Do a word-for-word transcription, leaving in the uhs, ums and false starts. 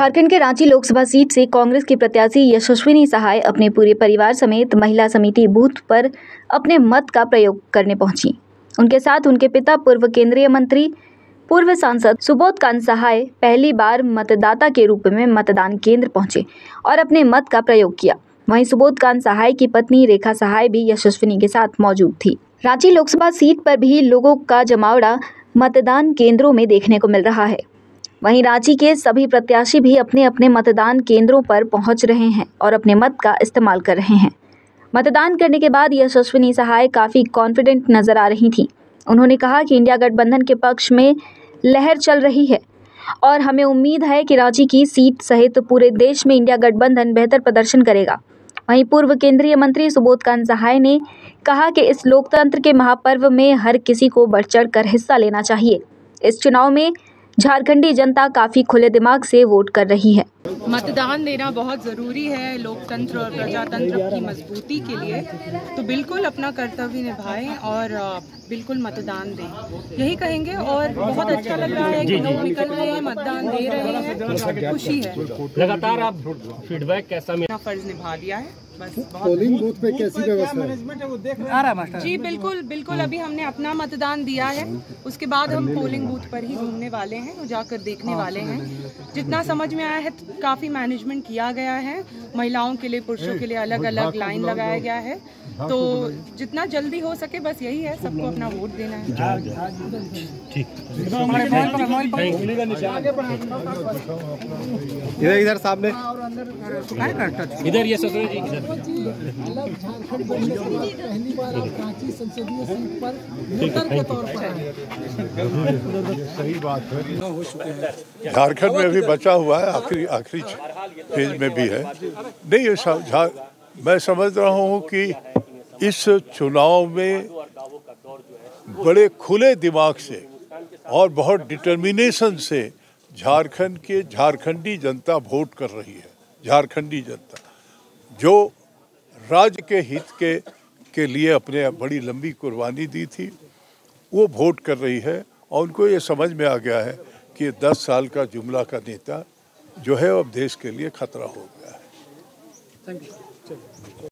झारखंड के रांची लोकसभा सीट से कांग्रेस की प्रत्याशी यशस्विनी सहाय अपने पूरे परिवार समेत महिला समिति बूथ पर अपने मत का प्रयोग करने पहुंची। उनके साथ उनके पिता पूर्व केंद्रीय मंत्री पूर्व सांसद सुबोधकांत सहाय पहली बार मतदाता के रूप में मतदान केंद्र पहुंचे और अपने मत का प्रयोग किया। वहीं सुबोधकांत सहाय की पत्नी रेखा सहाय भी यशस्विनी के साथ मौजूद थी। रांची लोकसभा सीट पर भी लोगों का जमावड़ा मतदान केंद्रों में देखने को मिल रहा है। वहीं रांची के सभी प्रत्याशी भी अपने अपने मतदान केंद्रों पर पहुंच रहे हैं और अपने मत का इस्तेमाल कर रहे हैं। मतदान करने के बाद यशस्विनी सहाय काफ़ी कॉन्फिडेंट नजर आ रही थी। उन्होंने कहा कि इंडिया गठबंधन के पक्ष में लहर चल रही है और हमें उम्मीद है कि रांची की सीट सहित पूरे देश में इंडिया गठबंधन बेहतर प्रदर्शन करेगा। वहीं पूर्व केंद्रीय मंत्री सुबोधकांत सहाय ने कहा कि इस लोकतंत्र के महापर्व में हर किसी को बढ़ चढ़ कर हिस्सा लेना चाहिए। इस चुनाव में झारखंडी जनता काफी खुले दिमाग से वोट कर रही है। मतदान देना बहुत ज़रूरी है लोकतंत्र और प्रजातंत्र की मजबूती के लिए, तो बिल्कुल अपना कर्तव्य निभाएं और बिल्कुल मतदान दें, यही कहेंगे। और बहुत अच्छा लग रहा है कि लोग निकल रहे हैं, मतदान दे रहे हैं, खुशी है। लगातार आप फीडबैक कैसा मिला? फर्ज निभा लिया है बस। पोलिंग बूथ पे कैसी व्यवस्था है? जी बिल्कुल बिल्कुल अभी हमने अपना मतदान दिया है, उसके बाद हम पोलिंग बूथ पर ही घूमने वाले हैं और जाकर देखने वाले हैं। जितना समझ में आया है काफ़ी मैनेजमेंट किया गया है, महिलाओं के लिए पुरुषों के लिए अलग अलग लाइन लगाया गया है, तो जितना जल्दी हो सके बस यही है, सबको अपना वोट देना है। इधर इधर सामने इधर ये ससुर जी पहली बार आप रांची संसदीय सीट पर वोटर के तौर पर आए। सही बात है। झारखंड में भी बचा हुआ है, आखिरी आखिरी फेज में भी है। नहीं ये सब मैं समझ रहा हूँ कि इस चुनाव में बड़े खुले दिमाग से और बहुत डिटर्मिनेशन से झारखंड के झारखंडी जनता वोट कर रही है। झारखंडी जनता जो राज्य के हित के के लिए अपने बड़ी लंबी कुर्बानी दी थी, वो वोट कर रही है और उनको ये समझ में आ गया है कि दस साल का जुमला का नेता जो है अब देश के लिए खतरा हो गया है।